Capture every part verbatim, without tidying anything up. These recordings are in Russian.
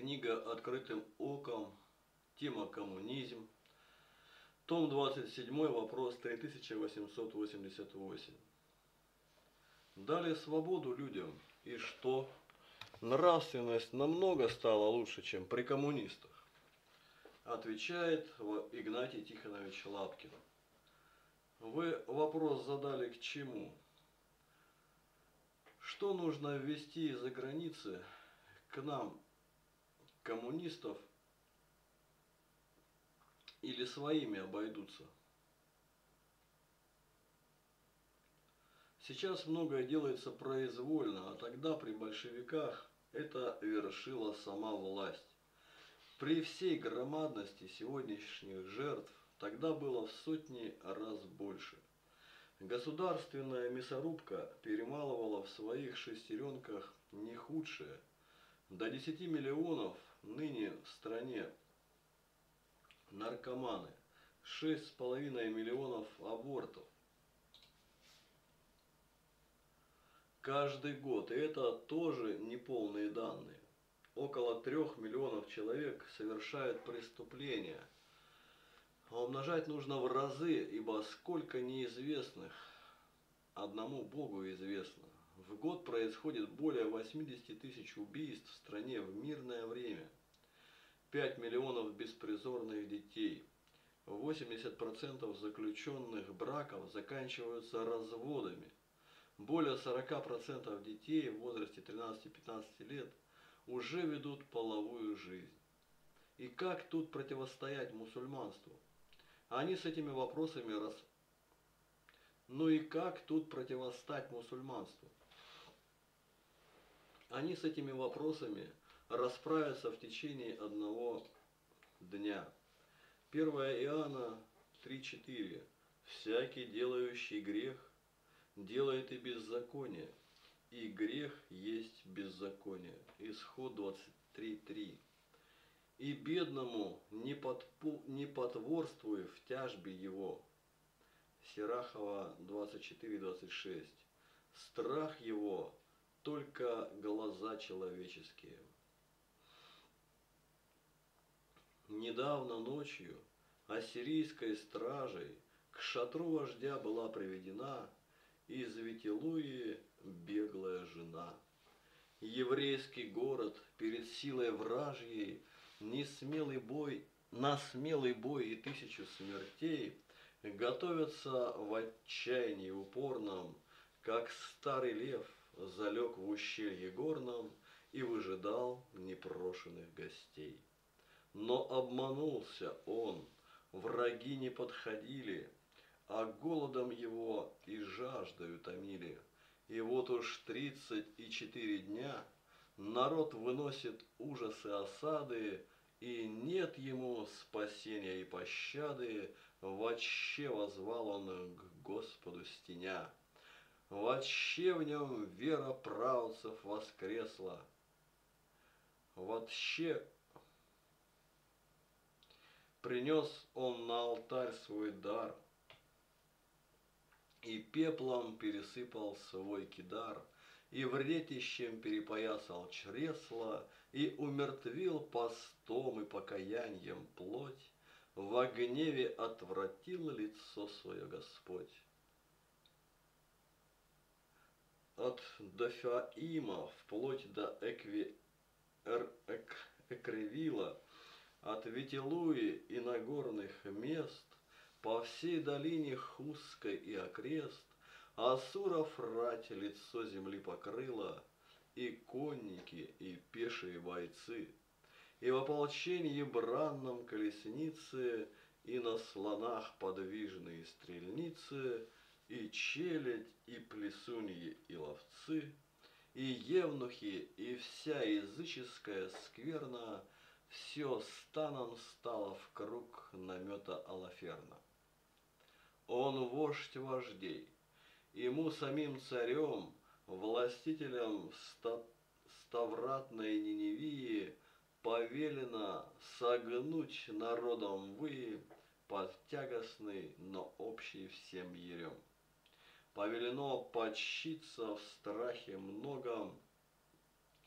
Книга «Открытым оком», тема «Коммунизм», том двадцать семь, вопрос три тысячи восемьсот восемьдесят восемь. Дали свободу людям, и что? Нравственность намного стала лучше, чем при коммунистах, отвечает Игнатий Тихонович Лапкин. Вы вопрос задали к чему? Что нужно ввести из-за границы к нам, коммунистов, или своими обойдутся? Сейчас многое делается произвольно, а тогда при большевиках это вершила сама власть. При всей громадности сегодняшних жертв тогда было в сотни раз больше. Государственная мясорубка перемалывала в своих шестеренках не худшее. До десяти миллионов ныне в стране наркоманы, шесть с половиной миллионов абортов каждый год, и это тоже неполные данные. Около трех миллионов человек совершают преступления. А умножать нужно в разы, ибо сколько неизвестных одному Богу известно. В год происходит более восьмидесяти тысяч убийств в стране в мирное время. пять миллионов беспризорных детей. восемьдесят процентов заключенных браков заканчиваются разводами. Более сорока процентов детей в возрасте тринадцати-пятнадцати лет уже ведут половую жизнь. И как тут противостоять мусульманству? Они с этими вопросами раз... Ну и как тут противостать мусульманству? Они с этими вопросами расправятся в течение одного дня. первое Иоанна три четыре. Всякий, делающий грех, делает и беззаконие, и грех есть беззаконие. Исход двадцать три три. И бедному не, подпу, не потворствуй в тяжбе его. Сирахова двадцать четыре двадцать шесть. Страх его только глаза человеческие. Недавно ночью ассирийской стражей к шатру вождя была приведена из Витилуи беглая жена. Еврейский город перед силой вражьей, несмелый бой, на смелый бой и тысячу смертей готовятся в отчаянии упорном, как старый лев залег в ущелье горном и выжидал непрошенных гостей. Но обманулся он, враги не подходили, а голодом его и жаждою томили. И вот уж тридцать и четыре дня народ выносит ужасы осады, и нет ему спасения и пощады. Вотще возвал он к Господу стеня. Вотще в нем вера правцев воскресла. Вотще принес он на алтарь свой дар, и пеплом пересыпал свой кидар, и вретищем перепоясал чресла, и умертвил постом и покаянием плоть. Во гневе отвратил лицо свое Господь. От Дофаима вплоть до Экви... Эр... Эк... Экревила, от Витилуи и Нагорных мест, по всей долине Хусской и окрест, Асуров рать лицо земли покрыла, и конники, и пешие бойцы, и в ополчении бранном колесницы, и на слонах подвижные стрельницы, и челядь, и плесуньи, и ловцы, и евнухи, и вся языческая скверна, все станом стало в круг намета Алаферна. Он вождь вождей, ему самим царем, властителем ста, ставратной Ниневии, повелено согнуть народом вы под тягостный, но общий всем ерем. Повелено подщиться в страхе многом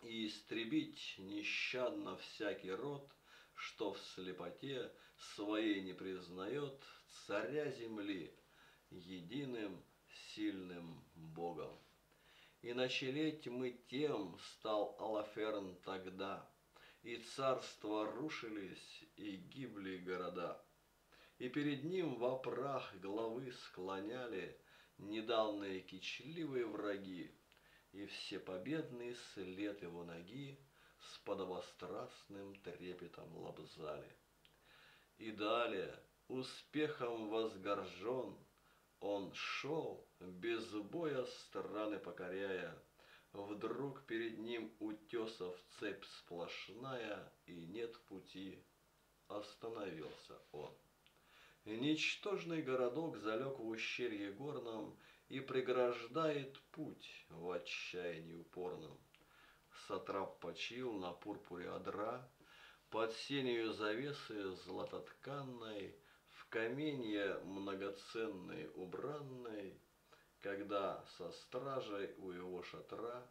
и истребить нещадно всякий род, что в слепоте своей не признает царя земли единым сильным Богом. И на челе тьмы тем стал Алаферн тогда, и царства рушились, и гибли города. И перед ним во прах головы склоняли недавние кичливые враги, и всепобедный след его ноги с подобострастным трепетом лобзали. И далее, успехом возгоржен, он шел, без боя страны покоряя. Вдруг перед ним утесов цепь сплошная, и нет пути, остановился он. Ничтожный городок залег в ущелье горном и преграждает путь в отчаянии упорном. Сатрап почил на пурпуре одра, под сенью завесы златотканной, в каменья многоценной убранной, когда со стражей у его шатра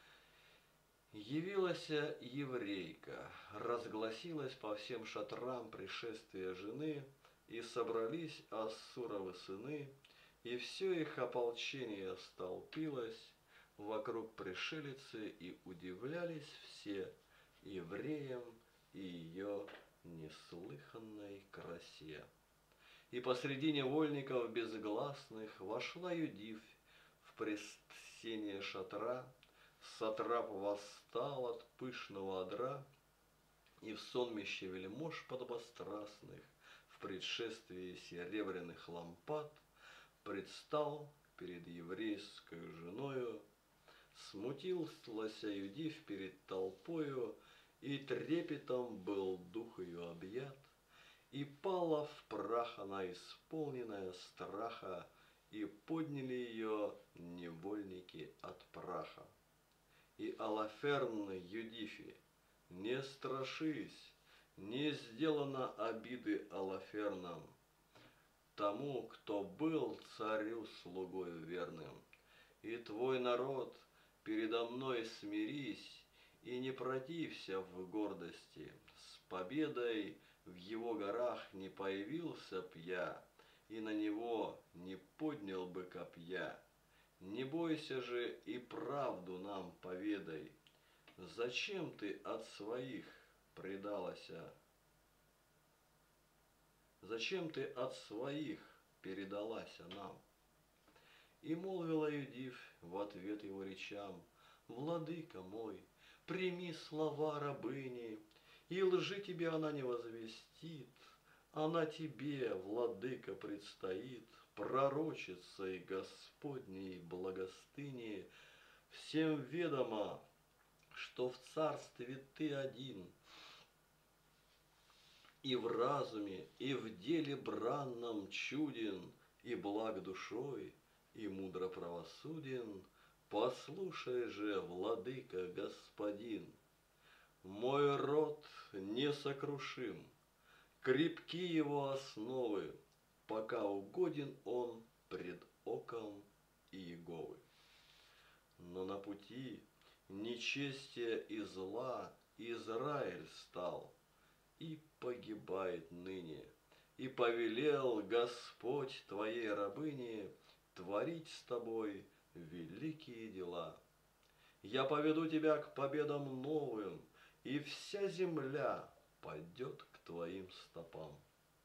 явилась еврейка, разгласилась по всем шатрам пришествие жены, и собрались Ассуровы сыны, и все их ополчение столпилось вокруг пришелицы, и удивлялись все евреям и ее неслыханной красе. И посреди невольников безгласных вошла Юдифь в предсенье шатра, сатрап восстал от пышного одра, и в сонмище вельмож подобострастных в предшествии серебряных лампад предстал перед еврейской женою, смутилась Юдифь перед толпою, и трепетом был дух ее объят, и пала в прах она, исполненная страха, и подняли ее невольники от праха. И Алаферн Юдифи: не страшись, не сделано обиды Алаферном, тому, кто был царю слугою верным. И твой народ передо мной смирись, и не протився в гордости. С победой в его горах не появился б я, и на него не поднял бы копья. Не бойся же и правду нам поведай, зачем ты от своих предалася? Зачем ты от своих передалася нам? И молвила Юдифь в ответ его речам: владыка мой, прими слова рабыни, и лжи тебе она не возвестит. Она тебе, владыка, предстоит пророчицей Господней благостыни. Всем ведомо, что в царстве ты один, и в разуме, и в деле бранном чуден, и благ душой, и мудро правосуден. Послушай же, владыка, господин, мой род несокрушим, крепки его основы, пока угоден он пред оком Иеговы. Но на пути нечестия и зла Израиль стал, и погибает ныне. И повелел Господь твоей рабыне творить с тобой великие дела. Я поведу тебя к победам новым, и вся земля пойдет к твоим стопам.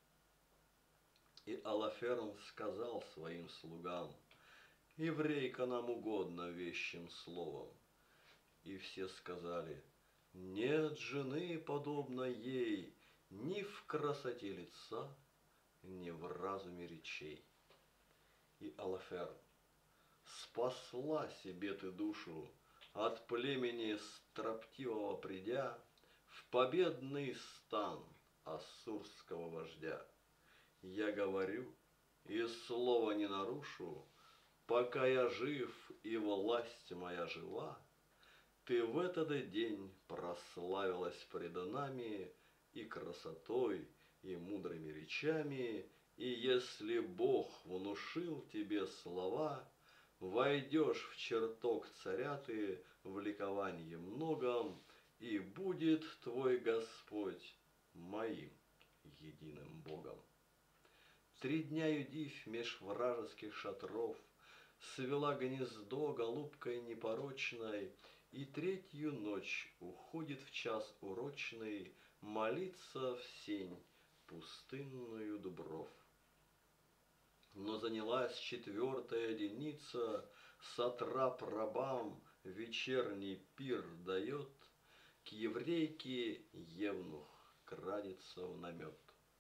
И Алаферн сказал своим слугам: еврейка нам угодно вещим словом. И все сказали: нет жены, подобно ей, ни в красоте лица, ни в разуме речей. И Алаферн: спасла себе ты душу, от племени строптивого придя в победный стан ассурского вождя. Я говорю, и слова не нарушу, пока я жив и власть моя жива. Ты в этот день прославилась пред нами и красотой, и мудрыми речами, и если Бог внушил тебе слова, войдешь в чертог царя ты в ликовании многом, и будет твой Господь моим единым Богом. Три дня Юдивь меж вражеских шатров свела гнездо голубкой непорочной, и третью ночь уходит в час урочный молиться в сень пустынную дубров. Но занялась четвертая деница, сатрап рабам вечерний пир дает, к еврейке евнух крадется в намет.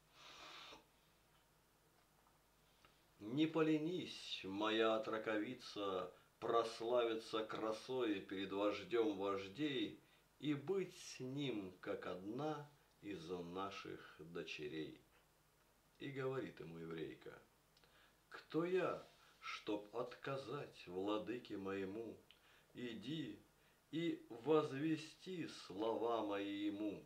Не поленись, моя отраковица, прославиться красой перед вождем вождей и быть с ним, как одна из наших дочерей. И говорит ему еврейка: кто я, чтоб отказать владыке моему? Иди и возвести слова мои ему.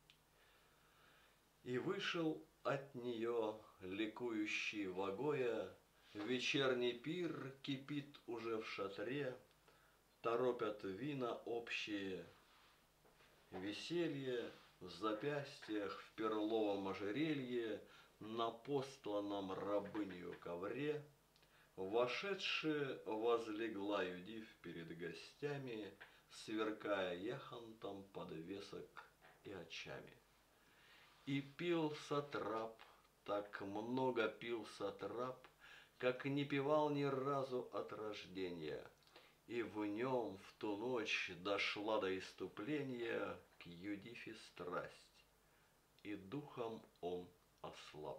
И вышел от нее ликующий вагоя, вечерний пир кипит уже в шатре, торопят вина общие, веселье в запястьях, в перловом ожерелье, на постланном рабынью ковре. Вошедши, возлегла Юдивь перед гостями, сверкая яхонтом подвесок и очами. И пил сатрап, так много пил сатрап, как не пивал ни разу от рождения, и в нем в ту ночь дошла до исступления к Юдифе страсть, и духом он ослаб.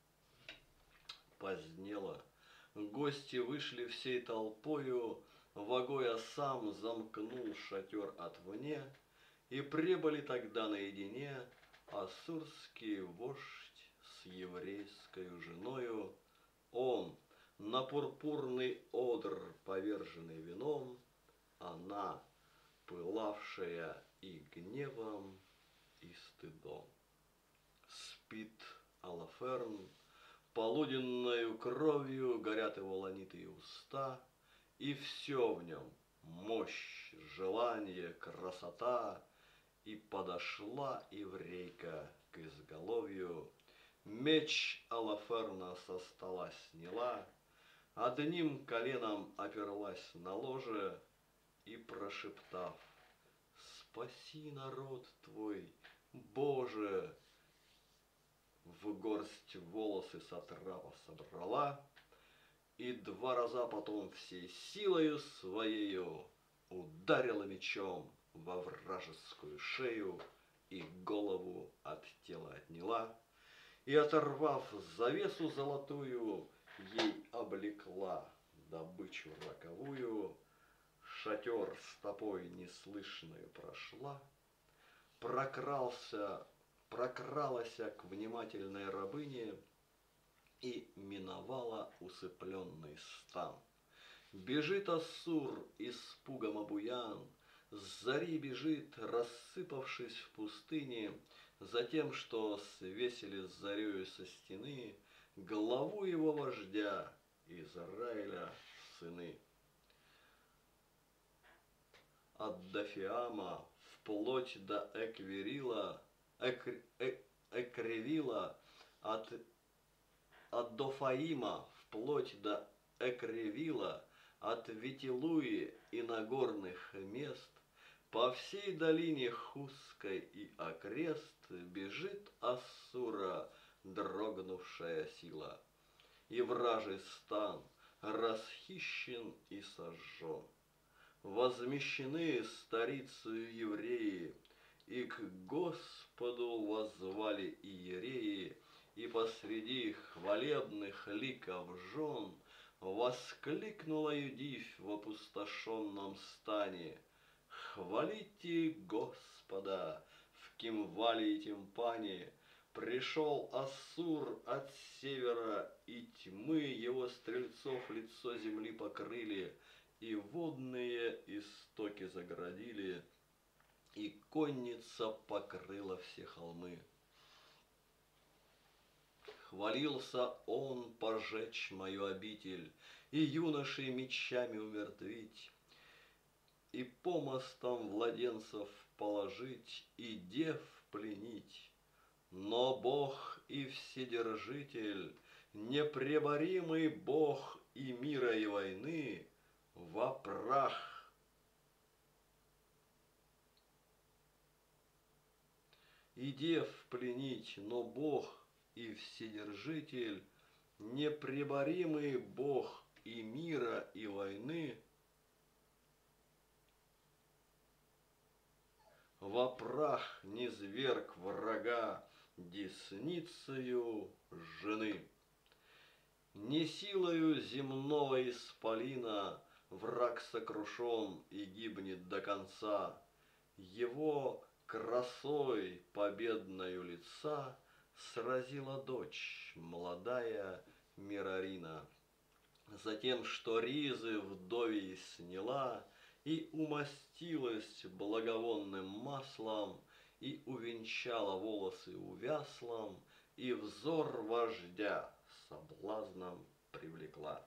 Позднело, гости вышли всей толпою, вагоя сам замкнул шатер отвне, и прибыли тогда наедине ассурский вождь с еврейской женою. Он на пурпурный одр, поверженный вином, она, пылавшая и гневом, и стыдом. Спит Алаферн, полуденною кровью горят его ланитые уста, и все в нем — мощь, желание, красота. И подошла еврейка к изголовью, меч Алаферна со стола сняла, одним коленом оперлась на ложе и, прошептав: «Спаси народ твой, Боже!» в горсть волосы сатрапа собрала, и два раза потом всей силою своею ударила мечом во вражескую шею, и голову от тела отняла, и, оторвав завесу золотую, ей облекла добычу роковую. Шатер стопой неслышною прошла, прокрался, прокралась к внимательной рабыне и миновала усыпленный стан. Бежит Ассур испугом обуян, с зари бежит, рассыпавшись в пустыне, за тем, что свесили с зарею со стены главу его вождя Израиля сыны. От Дофиама вплоть до Эквирила, эк, эк, Экревила, от, от Дофаима вплоть до Экревила, от Витилуи и нагорных мест, по всей долине Хусской и окрест бежит Ассура дрогнувшая сила, и вражий стан расхищен и сожжен. Возмещены старицею евреи, и к Господу воззвали иереи, и посреди хвалебных ликов жен воскликнула Юдивь в опустошенном стане: «Хвалите Господа в Кимвале и Тимпане! Пришел Ассур от севера, и тьмы его стрельцов лицо земли покрыли, и водные истоки заградили, и конница покрыла все холмы. Хвалился он пожечь мою обитель, и юношей мечами умертвить, и помостом младенцев положить, и дев пленить. Но Бог и Вседержитель, непреборимый Бог и мира и войны, во прах. И дев пленить, но Бог и Вседержитель, непреборимый Бог и мира и войны, во прах низвергг врага десницею жены. Не силою земного исполина враг сокрушен и гибнет до конца. Его красой победною лица сразила дочь молодая Мирарина. Затем, что ризы вдовей сняла и умастилась благовонным маслом, и увенчала волосы увяслом, и взор вождя соблазном привлекла.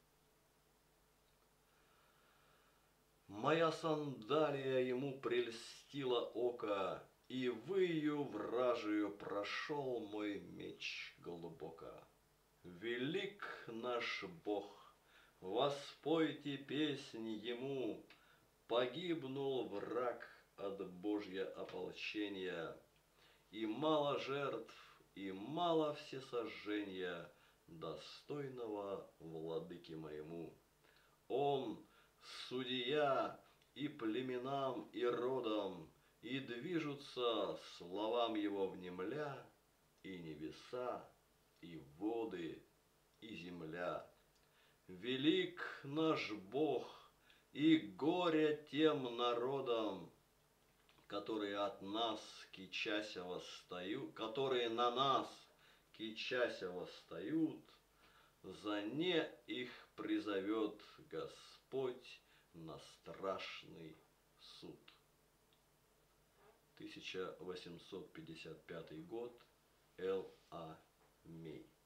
Моя сандалия ему прельстила око, и выю вражию прошел мой меч глубоко. Велик наш Бог, воспойте песнь ему, погибнул враг от Божья ополчения, и мало жертв, и мало всесожжения достойного владыки моему. Он судья и племенам, и родам, и движутся словам его внемля, и небеса, и воды, и земля. Велик наш Бог, и горе тем народам, которые от нас кичася восстают, которые на нас кичася восстают, за не их призовет Господь на страшный суд. тысяча восемьсот пятьдесят пятый год. Л. А. Мей.